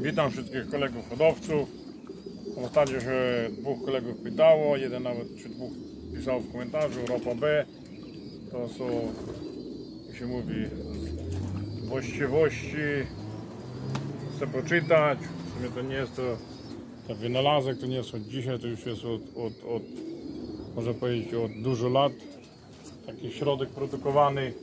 Witam wszystkich kolegów hodowców. Ostatnio się dwóch kolegów pytało, jeden nawet czy dwóch pisał w komentarzu, ropa B. To są, jak się mówi, właściwości. Chcę poczytać. W sumie to nie jest to wynalazek, to nie jest od dzisiaj, to już jest od można powiedzieć od dużo lat. Taki środek produkowany.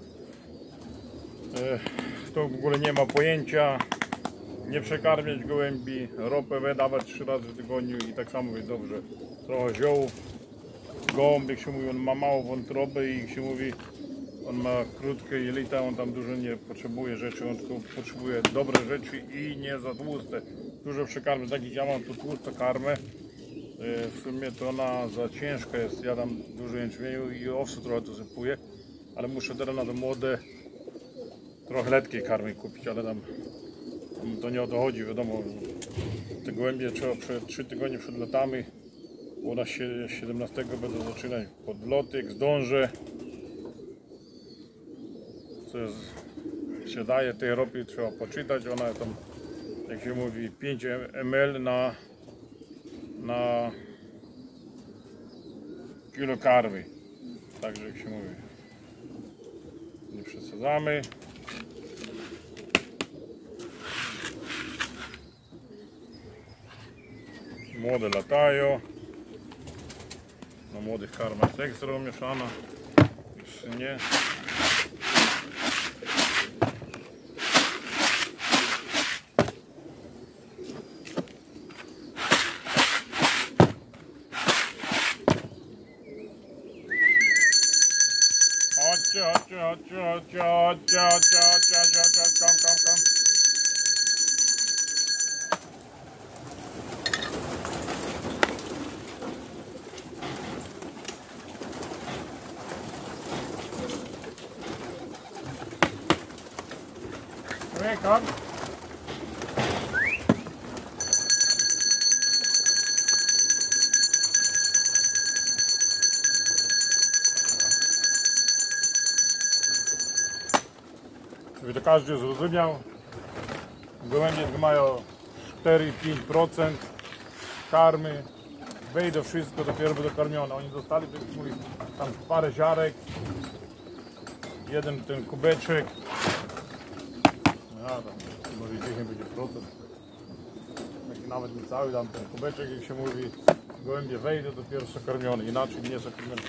To w ogóle nie ma pojęcia. Nie przekarmiać gołębi, ropę B dawać 3 razy w tygodniu i tak samo jest dobrze. Trochę ziołów. Gołąb, jak się mówi, on ma mało wątroby i jak się mówi, on ma krótkie jelita, on tam dużo nie potrzebuje rzeczy, on tylko potrzebuje dobre rzeczy i nie za tłuste. Dużo przekarmy, tak jak ja mam tu tłustą karmę, w sumie to ona za ciężka jest, ja dam dużo jęczmieniu i owsu trochę to sypuję, ale muszę teraz na to młode trochę letkiej karmy kupić, ale tam to nie o to chodzi, wiadomo, te gołębie trzeba 3 tygodnie przed lotami, u nas 17 będą zaczynać podloty, jak zdążę, co się daje tej ropy, trzeba poczytać, ona tam, jak się mówi, 5 ml na kilo karmy, także jak się mówi, nie przesadzamy. Młode latają. Na młodych karma jest ekstra mieszana. Jeszcze nie. Kom. Kom. Żeby to każdy zrozumiał, gołębie mają 4-5% karmy, wejdą wszystko, dopiero będą karmione. Oni dostali tam parę ziarek, jeden ten kubeczek. Ja tam może 10 będzie procent, nawet nie cały tam ten kubeczek, jak się mówi, gołębie wejdą, dopiero są karmione, inaczej nie są karmione.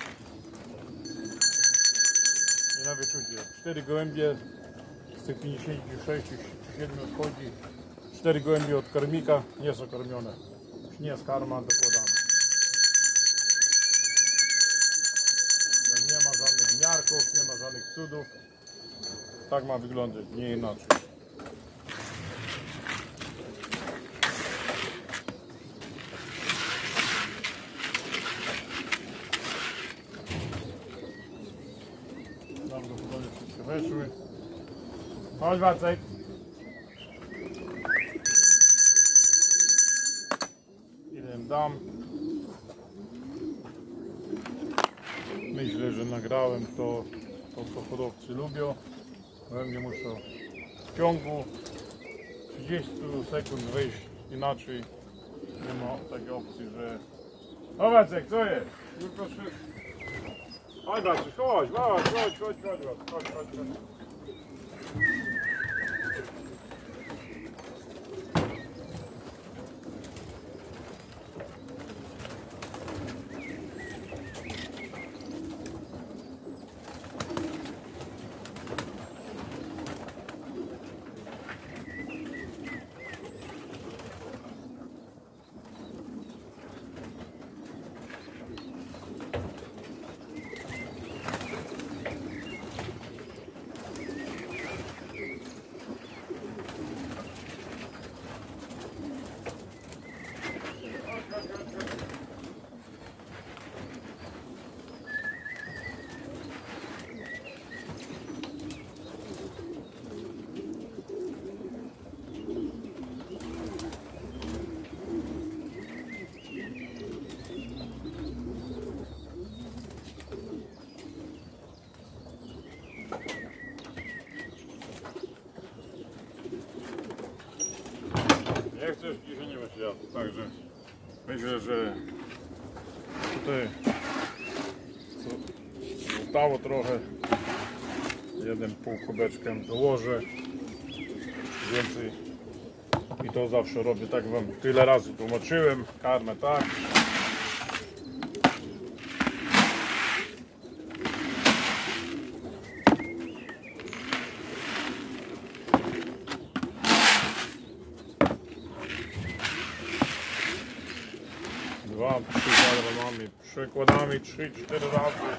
I na wyczucie, 4 gołębie z tych 56 czy 7 odchodzi, 4 gołębie od karmika nie są karmione, już nie jest karma dokładana. Nie ma żadnych miarków, nie ma żadnych cudów, tak ma wyglądać, nie inaczej. Prawdopodobnie wszystkie weszły. Chodź Wacek. Ile im dam. Myślę, że nagrałem to co hodowcy lubią. Gołębie muszą w ciągu 30 sekund wyjść, inaczej nie ma takiej opcji, że... O Wacek, co jest? Już proszę. Chodź Wacek, chodź. Nie chcesz, dzisiaj nie będzie jadł. Także myślę, że tutaj zostało trochę. 1,5 kubeczkiem dołożę. Więcej. I to zawsze robię, tak wam tyle razy tłumaczyłem. Karmę tak. Dwa, trzy gramami, przykładami 3-4 razy.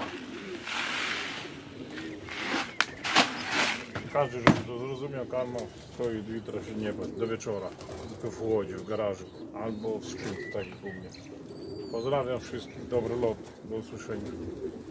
Każdy, żeby to zrozumiał, karma stoi 2 litra się nie do wieczora. Tylko w łodzie, w garażu albo w skrzynku, tak jak u mnie. Pozdrawiam wszystkich, dobry lot, do usłyszenia.